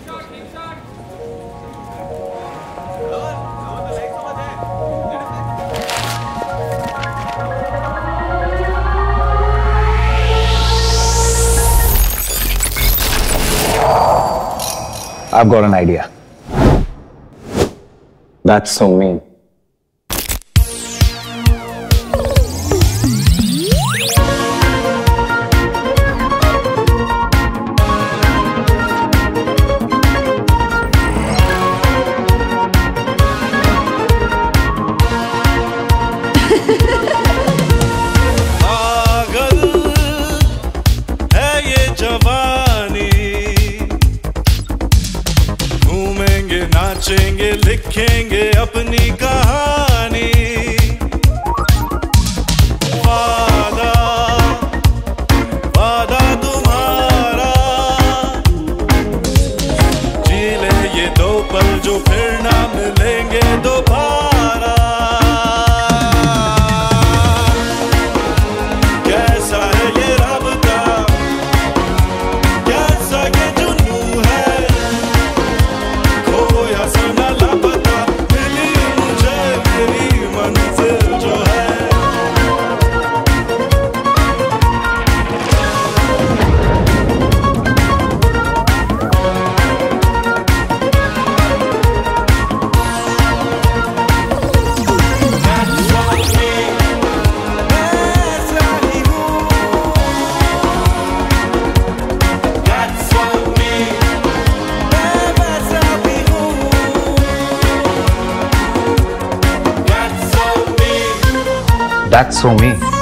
I've got an idea. That's so mean. लिखेंगे अपनी कहानी वादा वादा तुम्हारा जी ले ये दो पल जो फिर ना मिलेंगे दोबारा कैसा है ये राबता कैसा ये जुनू है खोया सना That's so me.